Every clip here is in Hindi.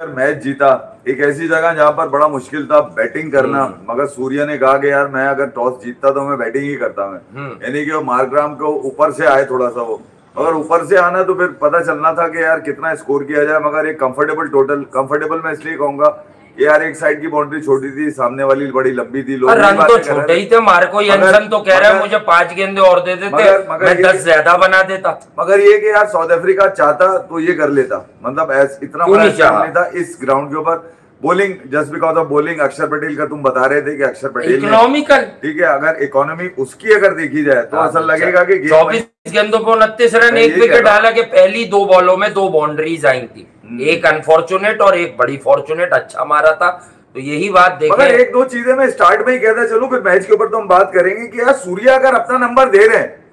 मैच जीता एक ऐसी जगह जहां पर बड़ा मुश्किल था बैटिंग करना, मगर सूर्या ने कहा कि यार मैं अगर टॉस जीतता तो मैं बैटिंग ही करता मैं, यानी कि वो मार्कराम को ऊपर से आए थोड़ा सा वो, अगर ऊपर से आना तो फिर पता चलना था कि यार कितना स्कोर किया जाए, मगर एक कंफर्टेबल टोटल, कंफर्टेबल मैं इसलिए कहूंगा कि यार एक साइड की बाउंड्री छोटी थी, सामने वाली बड़ी लंबी थी, लोग रन तो छोटे ही थे। मार्को येंसन तो कह रहा है मुझे 5 गेंदें और दे देते, मैं 10 ज्यादा बना देता। मगर ये कि यार साउथ अफ्रीका चाहता तो ये कर लेता, मतलब इतना बड़ा नहीं था इस ग्राउंड के ऊपर। Bowling just because of bowling, Axar Patel का तुम बता रहे थे कि अक्षर पटेल इकोनॉमिकल, ठीक है, अगर इकोनॉमी उसकी अगर देखी जाए तो ऐसा लगेगा कि 24 गेंदों पर 29 रन, 1 विकेट, हालांकि पहली 2 बॉलों में 2 बाउंड्रीज आई थी, एक अनफॉर्चुनेट और एक बड़ी फॉर्चुनेट, अच्छा मारा था। तो यही बात देखें। मगर एक दो चीजें मैं स्टार्ट में ही कहता चलूं, फिर मैच के ऊपर तो हम बात करेंगे कि यार सूर्या अगर अपना नंबर दे रहे हैं,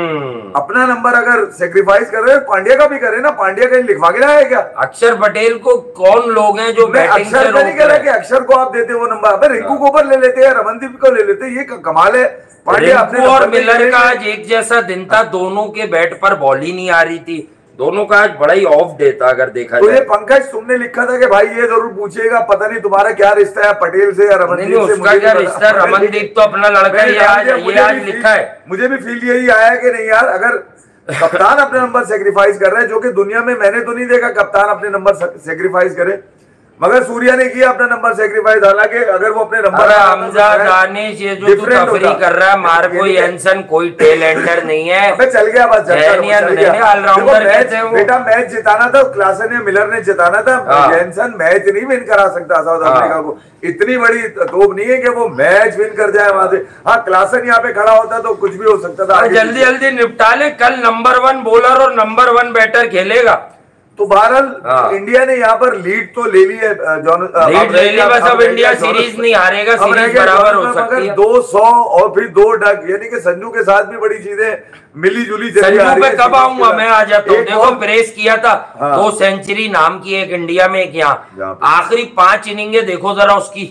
अपना नंबर अगर सेक्रीफाइस कर रहे हैं, पांड्या का भी करे ना, पांड्या कहीं लिखवा के लाया क्या? अक्षर पटेल को कौन लोग हैं जो बैटिंग से रोक रहे हैं? कि अक्षर को आप देते वो नंबर, अबे रिंकू को ऊपर ले लेते हैं, रमनदीप को ले लेते, ये कमाल है। पांड्या अपने और मिलर का आज एक जैसा दिन था, दोनों के बैट पर बॉल ही नहीं आ रही थी, दोनों का आज बड़ा ही ऑफ डे था अगर देखा जाए। तो ये पंकज तुमने लिखा था कि भाई ये जरूर पूछिएगा, पता नहीं तुम्हारा क्या रिश्ता है पटेल से या रमनदीप से? उसका क्या रिश्ता, रमनदीप तो अपना लड़का ही आज लिखा है। मुझे भी फील यही आया कि नहीं यार, अगर कप्तान अपने नंबर सेक्रीफाइस कर रहे हैं, जो कि दुनिया में मैंने तो नहीं देखा कप्तान अपने नंबर सेक्रीफाइस करे, मगर सूर्या ने किया अपना नंबर सेक्रीफाइस। हालांकि अगर वो अपने नंबर हमजा दानिश ये जो तू तफरी कर रहा है, मार्को येंसन कोई टेल एंडर नहीं है, चल गया बस, ऑलराउंडर कहते हैं वो। बेटा मैच जिताना था, क्लासन ने मिलर ने जिताना था, येंसन मैच नहीं विन करा सकता साउथ अफ्रीका को, इतनी बड़ी तोप नहीं है कि वो मैच विन कर जाए वहां से। हाँ क्लासन यहाँ पे खड़ा होता तो कुछ भी हो सकता था। जल्दी जल्दी निपटा ले, कल नंबर 1 बॉलर और नंबर 1 बैटर खेलेगा। तो बहरहाल इंडिया ने यहाँ पर लीड तो ले ली है, लीड ले ली, बस अब इंडिया सीरीज नहीं हारेगा, सीरीज बराबर हो सकती है। 200 और फिर 2 डक, यानी कि संजू के साथ भी बड़ी चीजें मिली जुली। संजू पे कब आऊंगा मैं, आ जाता हूँ। देखो प्रेस किया था, 2 सेंचुरी नाम की, एक इंडिया में एक यहाँ, आखिरी 5 इनिंगे देखो जरा उसकी,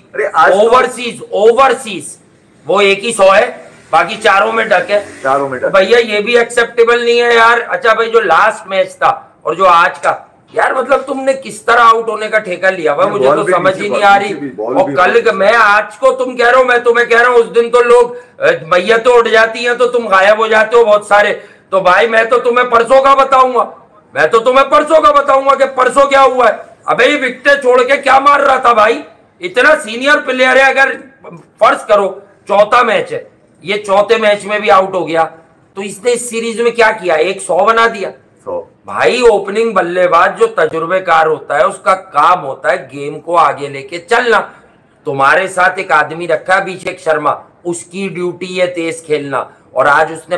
ओवरसीज वो एक ही 100 है, बाकी चारों में डक है, चारों में डक। भैया ये भी एक्सेप्टेबल नहीं है यार। अच्छा भाई जो लास्ट मैच था और जो आज का, यार मतलब तुमने किस तरह आउट होने का ठेका लिया हुआ, मुझे तो समझ ही नहीं आ रही। और कल मैं आज को तुम कह रहे हो, मैं तुम्हें कह रहा हूँ, उस दिन तो लोग मैयत तो उड़ जाती हैं तो तुम गायब हो जाते हो बहुत सारे। तो भाई मैं तो तुम्हें परसों का बताऊंगा, मैं तो तुम्हें परसों का बताऊंगा कि परसों क्या हुआ है। अबे ये विकेट छोड़ के क्या मार रहा था भाई, इतना सीनियर प्लेयर है। अगर फर्ज करो 4था मैच है, ये 4थे मैच में भी आउट हो गया, तो इसने इस सीरीज में क्या किया, एक 100 बना दिया। भाई ओपनिंग बल्लेबाज जो तजुर्बेकार होता है, उसका काम होता है गेम को आगे लेके चलना। तुम्हारे साथ एक आदमी रखा है अभिषेक शर्मा, उसकी ड्यूटी है तेज खेलना, और आज उसने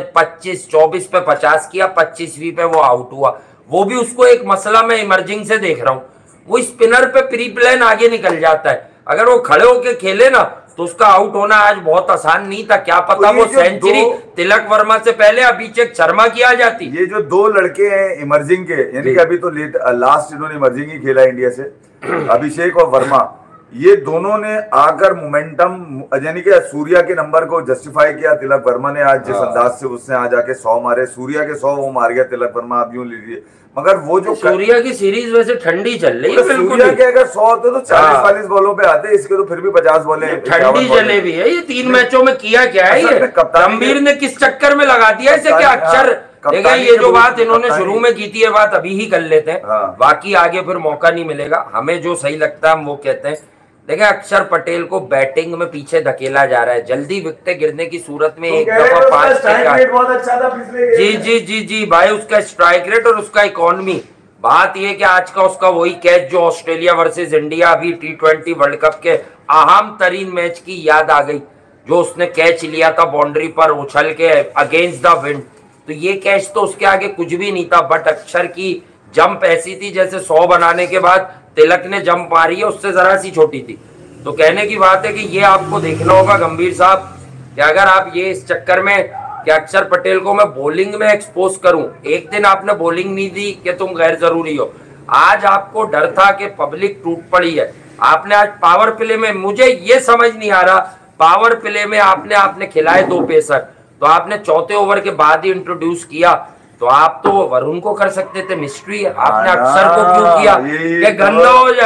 24 पे 50 किया, 25वीं पे वो आउट हुआ। वो भी उसको एक मसला मैं इमर्जिंग से देख रहा हूँ, वो स्पिनर पे प्री प्लान आगे निकल जाता है, अगर वो खड़े होके खेले ना तो उसका आउट होना आज बहुत आसान नहीं था। क्या पता वो सेंचुरी तिलक वर्मा से पहले अभिषेक शर्मा की आ जाती। ये जो 2 लड़के हैं इमर्जिंग के, यानी कि अभी तो लास्ट इन्होंने इमर्जिंग ही खेला इंडिया से, अभिषेक और वर्मा, ये दोनों ने आकर मोमेंटम, यानी कि सूर्या के नंबर को जस्टिफाई किया। तिलक वर्मा ने आज जिस अंदाज से उसने आज आके 100 मारे, सूर्या के 100 वो मार गया तिलक वर्मा, आप यूं लीजिए। मगर वो जो सूर्या की सीरीज वैसे ठंडी चल रही है, सूर्या के अगर 100 होते तो 40-40 बॉलों पे आते, इसके तो फिर भी 50 बॉलें ठंडी चले भी है। ये 3 मैचों में किया क्या है, ये गंभीर ने किस चक्कर में लगा दिया इसे कि अक्षर, देखा ये जो बात इन्होंने शुरू में की थी, ये बात अभी ही कर लेते हैं, बाकी आगे फिर मौका नहीं मिलेगा। हमें जो सही लगता है हम वो कहते हैं। देखिए अक्षर पटेल को बैटिंग में पीछे धकेला जा रहा है, जल्दी विकेट गिरने की सूरत में एक दफा 5 बहुत अच्छा था पिछले। जी भाई, उसका स्ट्राइक रेट और उसका इकोनॉमी। बात यह कि आज का उसका वही कैच जो ऑस्ट्रेलिया वर्सेस इंडिया अभी T20 वर्ल्ड कप के अहम तरीन मैच की याद आ गई, जो उसने कैच लिया था बाउंड्री पर उछल के अगेंस्ट द विंड। तो ये कैच तो उसके आगे कुछ भी नहीं था, बट अक्षर की जंप ऐसी थी जैसे 100 बनाने के बाद तिलक ने जंप मारी है, उससे जरा सी छोटी थी। तो कहने की बात है कि ये आपको देखना होगा गंभीर साहब, कि अगर आप ये इस चक्कर में कि अक्षर पटेल को मैं बॉलिंग में एक्सपोज करूं, एक दिन आपने बॉलिंग नहीं दी कि तुम गैर जरूरी हो, आज आपको डर था कि पब्लिक टूट पड़ी है, आपने आज पावर प्ले में, मुझे ये समझ नहीं आ रहा, पावर प्ले में आपने खिलाए 2 पेसर, तो आपने 4थे ओवर के बाद ही इंट्रोड्यूस किया, तो आप तो वरुण को कर सकते थे, मिस्ट्री है, आपने अक्षर को क्यों किया कि गंदा हो जाए।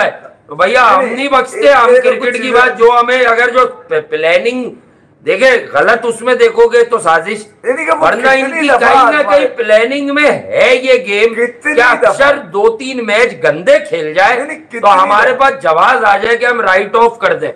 तो भैया हम नहीं बख्शते, हम क्रिकेट की बात जो हमें अगर जो प्लानिंग देखे गलत उसमें देखोगे तो साजिश, वरना इनकी कहीं ना कहीं प्लानिंग में है ये गेम क्या अक्सर 2-3 मैच गंदे खेल जाए तो हमारे पास जवाब आ जाए कि हम राइट ऑफ कर दें।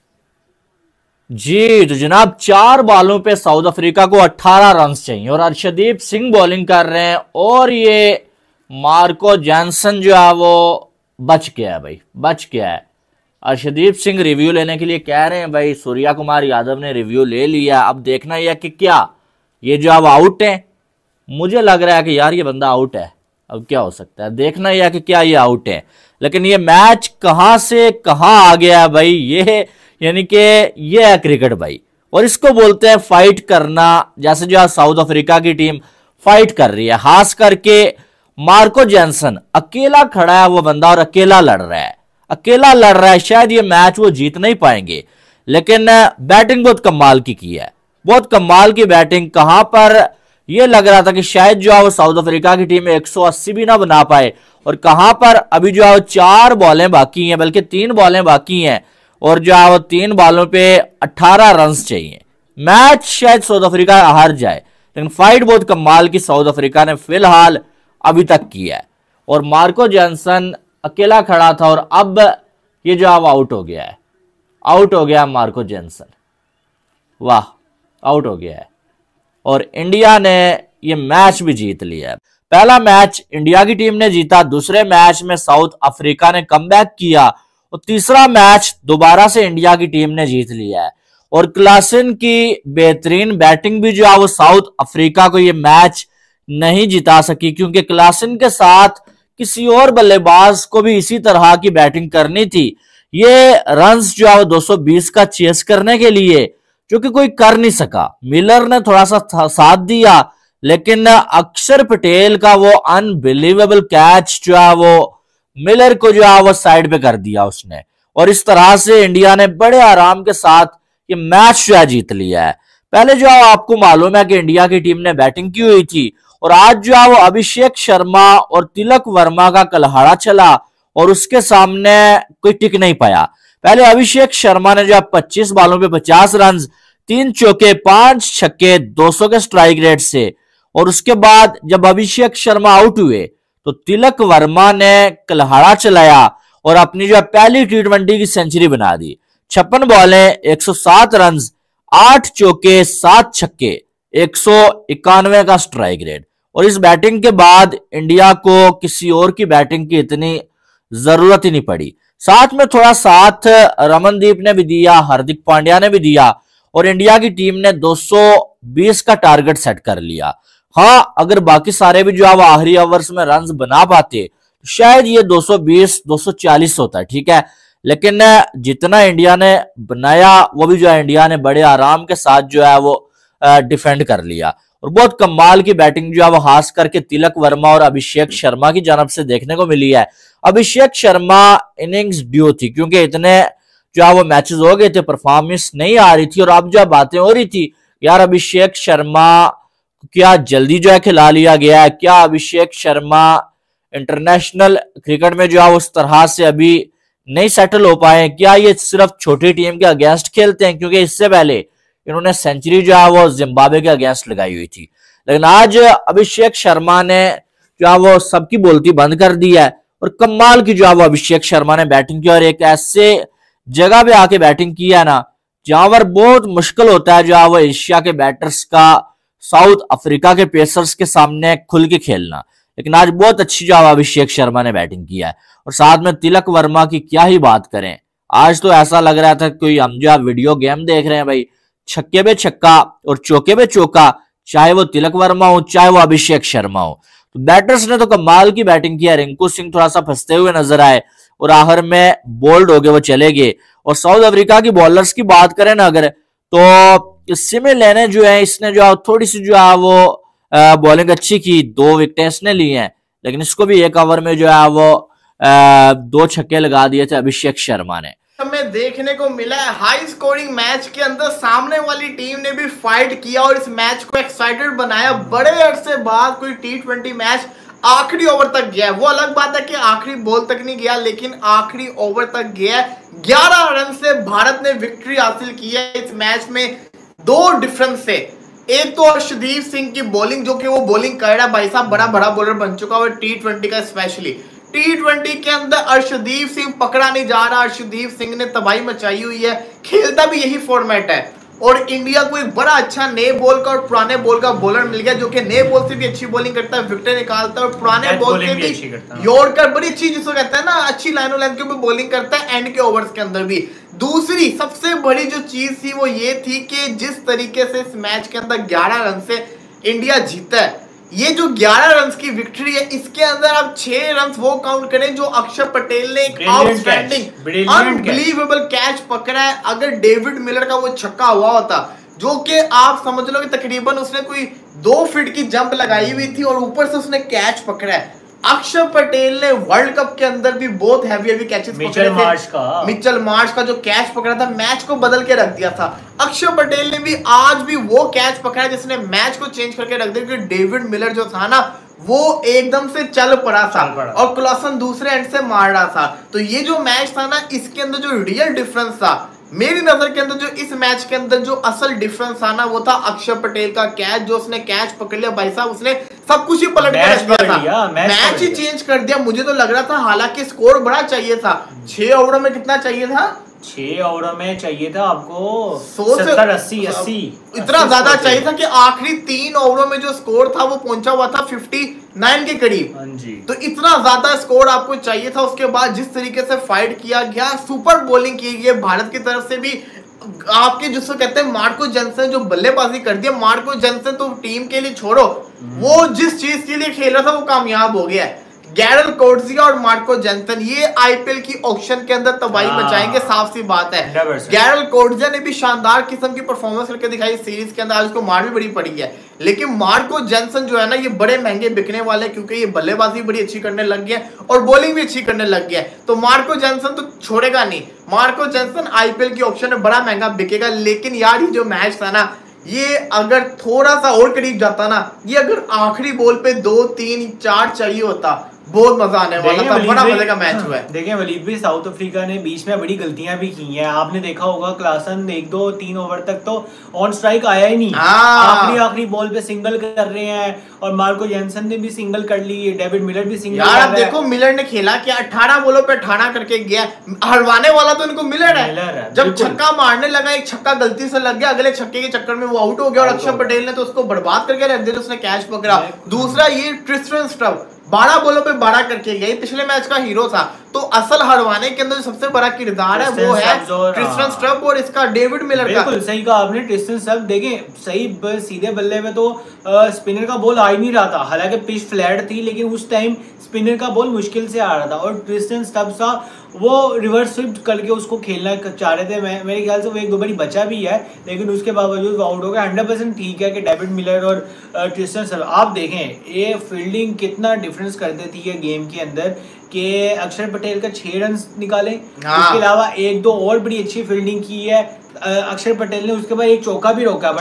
जी तो जनाब 4 बॉलों पे साउथ अफ्रीका को 18 रन चाहिए और अर्शदीप सिंह बॉलिंग कर रहे हैं और ये मार्को जॉनसन जो है वो बच गया है भाई, बच गया है। अर्शदीप सिंह रिव्यू लेने के लिए कह रहे हैं भाई, सूर्या कुमार यादव ने रिव्यू ले लिया, अब देखना यह कि क्या ये जो अब आउट है, मुझे लग रहा है कि यार ये बंदा आउट है, अब क्या हो सकता है, देखना यह कि क्या ये आउट है। लेकिन ये मैच कहां से कहां आ गया भाई, ये यानी कि ये है क्रिकेट भाई, और इसको बोलते हैं फाइट करना। जैसे जो साउथ अफ्रीका की टीम फाइट कर रही है, खास करके मार्को जॉनसन अकेला खड़ा है वो बंदा और अकेला लड़ रहा है, अकेला लड़ रहा है। शायद ये मैच वो जीत नहीं पाएंगे, लेकिन बैटिंग बहुत कमाल की है, बहुत कमाल की बैटिंग। कहां पर ये लग रहा था कि शायद जो है वो साउथ अफ्रीका की टीम 180 भी ना बना पाए, और कहां पर अभी जो है 4 बॉलें बाकी हैं, बल्कि 3 बॉलें बाकी हैं, और जो है वो 3 बॉलों पे 18 रन चाहिए। मैच शायद साउथ अफ्रीका हार जाए, लेकिन फाइट बहुत कमाल की साउथ अफ्रीका ने फिलहाल अभी तक की है। और मार्को जॉनसन अकेला खड़ा था और अब ये जो अब आउट हो गया है, आउट हो गया मार्को जॉनसन, वाह आउट हो गया है। और इंडिया ने ये मैच भी जीत लिया है। पहला मैच इंडिया की टीम ने जीता, दूसरे मैच में साउथ अफ्रीका ने कमबैक किया, और तीसरा मैच दोबारा से इंडिया की टीम ने जीत लिया है। और क्लासन की बेहतरीन बैटिंग भी जो है वो साउथ अफ्रीका को ये मैच नहीं जिता सकी, क्योंकि क्लासन के साथ किसी और बल्लेबाज को भी इसी तरह की बैटिंग करनी थी। ये रन्स जो है वो 220 का चेस करने के लिए, जो कि कोई कर नहीं सका। मिलर ने थोड़ा सा साथ दिया, लेकिन अक्षर पटेल का वो अनबिलीवेबल कैच जो है वो मिलर को जो है वो साइड पे कर दिया उसने, और इस तरह से इंडिया ने बड़े आराम के साथ ये मैच जो है जीत लिया है। पहले जो है आपको मालूम है कि इंडिया की टीम ने बैटिंग की हुई थी, और आज जो है वो अभिषेक शर्मा और तिलक वर्मा का कलहाड़ा चला और उसके सामने कोई टिक नहीं पाया। पहले अभिषेक शर्मा ने जो 25 बॉलों पे 50 रन, 3 चौके 5 छक्के 200 के स्ट्राइक रेट से, और उसके बाद जब अभिषेक शर्मा आउट हुए तो तिलक वर्मा ने कलहाड़ा चलाया और अपनी जो पहली T20 की सेंचुरी बना दी। 56 बॉलें 107 रन, 8 चौके 7 छक्के 191 का स्ट्राइक रेट। और इस बैटिंग के बाद इंडिया को किसी और की बैटिंग की इतनी जरूरत ही नहीं पड़ी। साथ में थोड़ा साथ रमनदीप ने भी दिया, हार्दिक पांड्या ने भी दिया, और इंडिया की टीम ने 220 का टारगेट सेट कर लिया। हाँ, अगर बाकी सारे भी जो है वो आखिरी ओवर्स में रन बना पाते तो शायद ये 220-240 होता है, ठीक है। लेकिन जितना इंडिया ने बनाया वो भी जो है इंडिया ने बड़े आराम के साथ जो है वो डिफेंड कर लिया। और बहुत कमाल की बैटिंग जो है वो खास करके तिलक वर्मा और अभिषेक शर्मा की जानब से देखने को मिली है। अभिषेक शर्मा इनिंग्स ड्यू थी, क्योंकि इतने जो है वो मैचेस हो गए थे, परफॉर्मेंस नहीं आ रही थी, और अब जो बातें हो रही थी यार अभिषेक शर्मा क्या जल्दी जो है खिला लिया गया है, क्या अभिषेक शर्मा इंटरनेशनल क्रिकेट में जो है उस तरह से अभी नहीं सेटल हो पाए, क्या ये सिर्फ छोटी टीम के अगेंस्ट खेलते हैं, क्योंकि इससे पहले इन्होंने सेंचुरी जो है वो जिम्बाब्वे के अगेंस्ट लगाई हुई थी। लेकिन आज अभिषेक शर्मा ने जो है वो सबकी बोलती बंद कर दी है, और कमाल की जो है वो अभिषेक शर्मा ने बैटिंग की, और एक ऐसे जगह पे आके बैटिंग की है ना जहां पर बहुत मुश्किल होता है जो है वो एशिया के बैटर्स का साउथ अफ्रीका के पेसर्स के सामने खुल के खेलना। लेकिन आज बहुत अच्छी जो अभिषेक शर्मा ने बैटिंग किया है, और साथ में तिलक वर्मा की क्या ही बात करें। आज तो ऐसा लग रहा था कोई हम जो वीडियो गेम देख रहे हैं भाई, छक्के पे छक्का और चौके पे चौका, चाहे वो तिलक वर्मा हो चाहे वो अभिषेक शर्मा हो। तो बैटर्स ने तो कमाल की बैटिंग किया। रिंकू सिंह थोड़ा सा फंसते हुए नजर आए और आखिर में बोल्ड हो गए, वो चले गए। और साउथ अफ्रीका की बॉलर्स की बात करें ना अगर, तो सिमे लेने जो है इसने जो थोड़ी सी जो है वो बॉलिंग अच्छी की, 2 विकेट इसने ली हैं, लेकिन इसको भी एक ओवर में जो है वो 2 छक्के लगा दिए थे अभिषेक शर्मा ने। हमें देखने को मिला है हाई स्कोरिंग मैच के अंदर सामने वाली टीम ने भी फाइट किया और इस मैच को एक्साइटेड बनाया। बड़े अरसे बाद कोई T20 मैच आखिरी ओवर तक गया है। वो अलग बात है कि आखिरी बॉल तक नहीं गया, लेकिन आखिरी ओवर तक गया है। 11 रन से भारत ने विक्ट्री हासिल की है इस मैच में, 2 डिफरेंस से। एक तो अर्शदीप सिंह की बॉलिंग, जो कि वो बॉलिंग कर रहा है भाई साहब, बड़ा बॉलर बन चुका है T20 का। स्पेशली T20 के अंदर अर्शदीप सिंह पकड़ा नहीं जा रहा। अर्शदीप सिंह ने तबाही मचाई हुई है, खेलता भी यही फॉर्मेट है। और इंडिया को एक बड़ा अच्छा नए बॉल का और पुराने बॉल का बॉलर मिल गया, जो कि नए बॉल से भी अच्छी बॉलिंग करता है, विकेट निकालता है, और पुराने बॉल से भी यॉर्कर बड़ी अच्छी, जिसको कहते हैं ना, अच्छी लाइनों लेंथ के ऊपर बॉलिंग करता है, एंड के ओवर्स के अंदर भी। दूसरी सबसे बड़ी जो चीज थी वो ये थी कि जिस तरीके से इस मैच के अंदर 11 रन से इंडिया जीता है, ये जो 11 रन की विक्ट्री है, इसके अंदर आप 6 रन वो काउंट करें जो अक्षर पटेल ने एक आउटस्टैंडिंग अनबिलीवेबल कैच पकड़ा है। अगर डेविड मिलर का वो छक्का हुआ होता, जो कि आप समझ लो कि तकरीबन उसने कोई 2 फीट की जंप लगाई हुई थी और ऊपर से उसने कैच पकड़ा है। अक्षर पटेल ने वर्ल्ड कप के अंदर भी बहुत हैवी कैचेस पकड़े थे। मिचेल मार्श का जो कैच पकड़ा था, मैच को बदल के रख दिया था। अक्षर पटेल ने भी आज भी वो कैच पकड़ा जिसने मैच को चेंज करके रख दिया, क्योंकि डेविड मिलर जो था ना, वो एकदम से चल पड़ा था और क्लॉसन दूसरे एंड से मार रहा था। तो ये जो मैच था ना, इसके अंदर जो रियल डिफरेंस था मेरी नजर के अंदर, जो इस मैच के अंदर जो असल डिफरेंस था ना, वो था अक्षर पटेल का कैच। जो उसने कैच पकड़ लिया भाई साहब, उसने सब कुछ ही पलट के रख दिया था, मैच ही चेंज कर दिया। मुझे तो लग रहा था, हालांकि स्कोर बड़ा चाहिए था, 6 ओवरों में कितना चाहिए था? 6 ओवरों में चाहिए था आपको 70-80 इतना ज्यादा चाहिए था कि आखिरी 3 ओवरों में जो स्कोर था वो पहुंचा हुआ था 59 के करीब। तो इतना ज्यादा स्कोर आपको चाहिए था। उसके बाद जिस तरीके से फाइट किया गया, सुपर बॉलिंग की गई भारत की तरफ से भी। आपके जिसको कहते हैं मार्को जेनसन, जो बल्लेबाजी कर दिया, मार्को जेनसन तो टीम के लिए छोड़ो, वो जिस चीज के लिए खेल रहा था वो कामयाब हो गया है। गैरल कोर्सिया और मार्को जेनसन ये आईपीएल की ऑक्शन के अंदर तबाही मचाएंगे, साफ सी बात है। गैरल कोर्सिया ने भी शानदार किस्म की परफॉर्मेंस करके दिखाई सीरीज के अंदर, आज उसको मार भी बड़ी पड़ी है। लेकिन मार्को जेनसन जो है ना, ये बड़े महंगे बिकने वाले हैं, क्योंकि ये बल्लेबाजी बड़ी अच्छी करने लग गया और बॉलिंग भी अच्छी करने लग गया। तो मार्को जेनसन तो छोड़ेगा नहीं। मार्को जेनसन आईपीएल की ऑक्शन में बड़ा महंगा बिकेगा। लेकिन यार, ये जो मैच था ना, ये अगर थोड़ा सा और करीब जाता ना, ये अगर आखिरी बॉल पे 2, 3, 4 चाहिए होता, बहुत मजा आने वाला था। बड़ा मजे का मैच हुआ है। देखिए वलीद भी, साउथ अफ्रीका ने बीच में बड़ी गलतियां भी की हैं। आपने देखा होगा, क्लासन 1, 2, 3 ओवर तक तो ऑन स्ट्राइक आया ही नहीं। आखिरी बॉल पे सिंगल कर रहे हैं, और मार्को जेनसन ने भी सिंगल कर ली, डेविड मिलर भी सिंगल। यार अब देखो, मिलर ने खेला क्या, 18 बॉलों पे 18 करके गया। हरवाने वाला तो इनको मिलर है। जब छक्का मारने लगा, एक छक्का गलती से लग गया, अगले छक्के के चक्कर में वो आउट हो गया और अक्षर पटेल ने तो उसको बर्बाद करके रख दिया, उसने कैच पकड़ा। दूसरा ये ट्रिस्टन स्ट्रब 12 बॉलों पे 12 करके गया, पिछले मैच का हीरो था। तो असल हरवाने के अंदर जो सबसे बड़ा किरदार है वो है ट्रिस्टन स्ट्रब और इसका डेविड मिलर का। बिल्कुल सही कहा आपने। ट्रिस्टन स्ट्रब देखें, सही सीधे बल्ले में तो स्पिनर का बॉल आ ही नहीं रहा था, हालांकि पिच फ्लैट थी, लेकिन उस टाइम स्पिनर का बॉल मुश्किल से आ रहा था। और ट्रिस्टन स्ट्रब सा वो रिवर्स स्विफ्ट करके उसको खेलना चाह रहे थे। मेरे ख्याल से वो 1-2 बारी बचा भी है, लेकिन उसके बावजूद वो आउट हो गया। 100% ठीक है कि डेविड मिलर और ट्रिस्टन स्ट्रब, आप देखें ये फील्डिंग कितना डिफरेंस कर देती है गेम के अंदर, कि अक्षर पटेल का 6 रन निकाले, उसके अलावा 1-2 और बड़ी अच्छी फील्डिंग की है अक्षर पटेल ने। उसके बाद एक चौका भी रोका,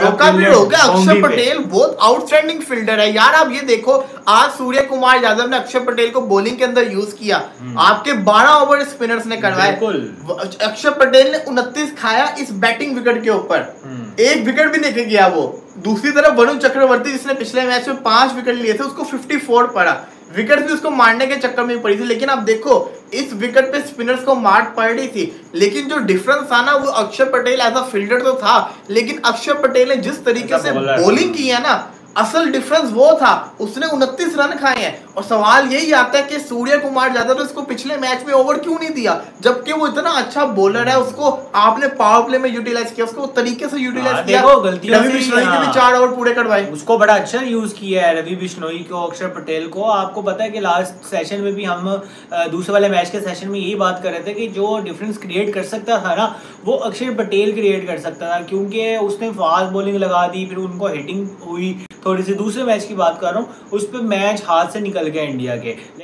अक्षर पटेल बहुत आउटस्टैंडिंग फील्डर है यार। आप ये देखो, आज सूर्य कुमार यादव ने अक्षर पटेल को बॉलिंग के अंदर यूज किया, आपके 12 ओवर स्पिनर्स ने करवाए। अक्षर पटेल ने 29 खाया इस बैटिंग विकेट के ऊपर, 1 विकेट भी नहीं गया वो। दूसरी तरफ वरुण चक्रवर्ती, जिसने पिछले मैच में 5 विकेट लिए थे, उसको 54 पड़ा। विकेट भी उसको मारने के चक्कर में पड़ी थी। लेकिन आप देखो, इस विकेट पे स्पिनर्स को मार पड़ रही थी, लेकिन जो डिफरेंस था ना, वो अक्षर पटेल एज अ फील्डर तो था, लेकिन अक्षर पटेल ने जिस तरीके से बॉलिंग की है ना, असल डिफरेंस वो था। उसने 29 रन खाए हैं। और सवाल यही आता है कि सूर्य कुमार यादव ने उसको पिछले मैच में ओवर क्यों नहीं दिया, जबकि वो इतना अच्छा बॉलर है। उसको आपने पावर प्ले में यूटिलाइज किया, उसको तरीके से यूटिलाइज किया। रवि बिश्नोई के भी 4 ओवर पूरे करवाए, उसको बड़ा अच्छा यूज किया है रवि बिश्नोई को, अक्षर पटेल को। आपको पता है कि लास्ट सेशन में भी हम दूसरे वाले मैच के सेशन में यही बात कर रहे थे कि जो डिफरेंस क्रिएट कर सकता था ना, वो अक्षर पटेल क्रिएट कर सकता था, क्योंकि उसने फास्ट बॉलिंग लगा दी, फिर उनको हिटिंग हुई थोड़ी सी। दूसरे मैच की बात कर रहा हूँ, उस पर मैच हाथ से निकल गया इंडिया के।